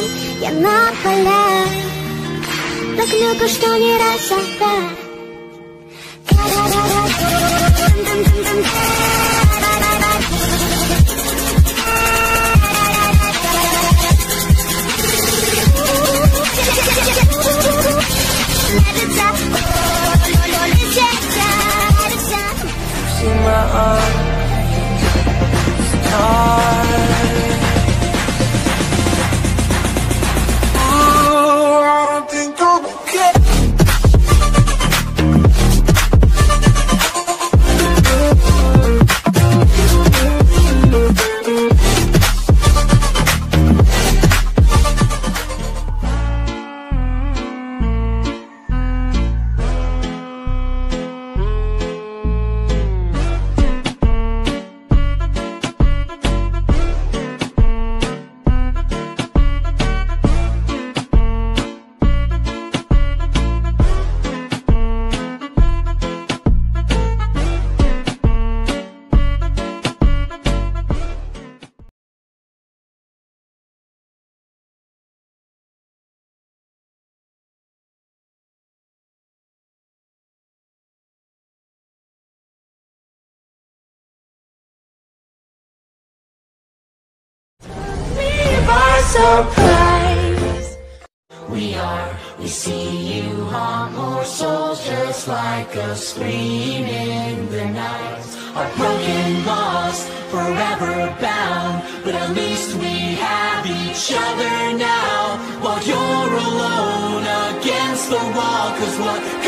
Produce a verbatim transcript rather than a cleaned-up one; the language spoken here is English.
я на полях, так много, что не рассчитать. See my arms tired. Oh, I don't think I'm okay. Surprise. We are, we see you haunt more souls just like us, scream in the night. Are broken, lost, forever bound, but at least we have each other now. While you're alone against the wall, 'cause what